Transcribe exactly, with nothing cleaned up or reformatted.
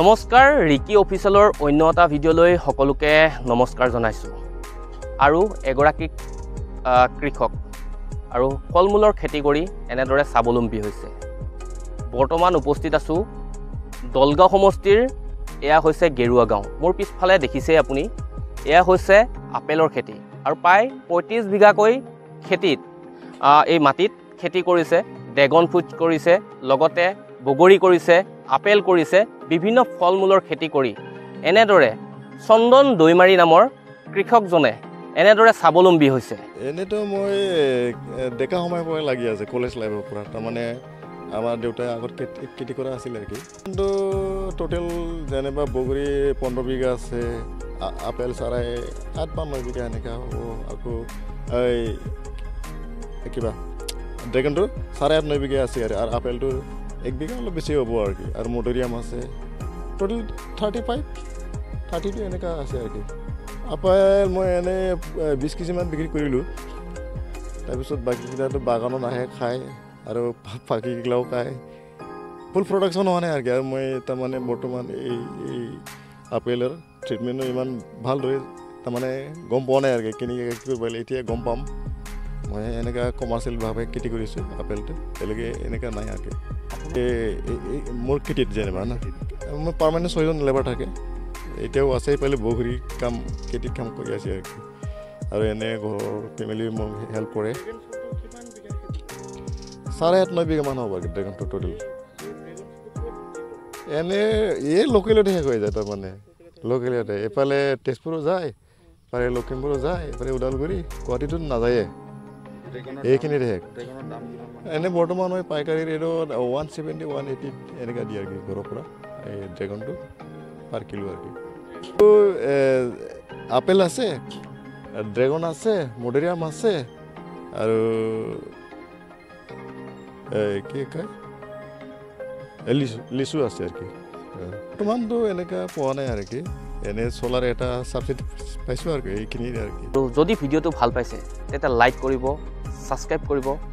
নমস্কাৰ ৰিকি অফিচিয়েলৰ অন্য এটা ভিডিঅ'লৈ সকলোকে নমস্কাৰ জনাইছোঁ আৰু এগৰাকী কৃষক আৰু ফলমূলৰ খেতি কৰি এনেদৰে স্বাৱলম্বী হৈছে বৰ্তমান উপস্থিত আছোঁ দলগাঁও সমষ্টিৰ এয়া হৈছে গেৰুৱা গাঁও মোৰ পিছফালে দেখিছে আপুনি এয়া হৈছে আপেলৰ খেতি আৰু প্ৰায় পঁয়ত্ৰিছ বিঘাকৈ খেতিত এই মাটিত খেতি কৰিছে ড্ৰেগন ফ্ৰুট কৰিছে লগতে বগৰী কৰিছে আপেল কৰিছে বিভিন্ন ফলমূলৰ খেতি কৰি এনেদৰে চন্দন দৈমাৰী নামৰ কৃষকজনে এনেদৰে স্বাৱলম্বী হৈছে এনেতো মই ডেকা সময় পৰা লাগি আছে কলেজ লাইফৰ পৰা তাৰমানে আমাৰ দেউতাই আগত খেতি কৰা আছিল আৰু কি কিন্তু টোটেল যেনিবা বগৰী পোন্ধৰ বিঘা আছে আপেল চাৰাই আঠ বা ন বিঘা এনেকুৱা হ'ব আকৌ এই কিবা ড্ৰেগনটো চাৰে আঠ ন বিঘা আছে আৰু আৰু আপেলটো এক বিঘা অলপ বেছি হ'ব আৰু কি আৰু মধুৰিআম আছে total thirty five thirty two এনেকুৱা আছে আৰু কি আপেল মই এনেই বিছ কেজিমান বিক্ৰী কৰিলোঁ তাৰপিছত বাকীকেইটাতো বাগানত আহে খায় আৰু বাকীগিলাও খায় ফুল প্ৰডাকশ্যন হোৱা নাই আৰু কি আৰু মই তাৰমানে বৰ্তমান এই এই আপেলৰ ট্ৰিটমেণ্টো ইমান ভালদৰে তাৰমানে গম পোৱা নাই আৰু কি কেনেকৈ কি কৰিব পাৰিলে এতিয়া গম পাম মই এনেকুৱা কমাৰ্চিয়েলভাৱে খেতি কৰিছোঁ আপেলটো বেলেগে এনেকুৱা নাই আৰু কি এই মোৰ খেতিত যেনিবা না মোৰ পাৰ্মানেণ্ট ছয়জন লেবাৰ থাকে এতিয়াও আছে এইফালে বগৰী কাম খেতিত কাম কৰি আছে আৰু কি আৰু এনে ঘৰৰ ফেমিলি মোক হেল্প কৰে চাৰে আঠ ন বিঘামান হ'ব আৰু ড্ৰেগনটো টোটেল এনে এই লোকেলতে শেষ হৈ যায় তাৰমানে লোকেলতে এইফালে তেজপুৰো যায় পাৰে লখিমপুৰো যায় এইফালে ওদালগুৰি গুৱাহাটীতো নাযায়ে এইখিনিতে শেষ এনে বৰ্তমান মই পাইকাৰী ৰেটত ওৱান ছেভেণ্টি ওৱান এইটি এনেকুৱা দিয়ে আৰু কি ঘৰৰ পৰা এই ড্ৰেগনটো পাৰ কিলো আৰু কি আপেল আছে ড্ৰেগন আছে মধুৰিআম আছে আৰু কি কয় লিচু লিচু আছে আৰু কি বৰ্তমানটো এনেকুৱা পোৱা নাই আৰু কি এনে চলাৰ এটা ছাবচিডি পাইছোঁ আৰু কি এইখিনি আৰু কি যদি ভিডিঅ'টো ভাল পাইছে তেতিয়া লাইক কৰিব ছাবস্ক্ৰাইব কৰিব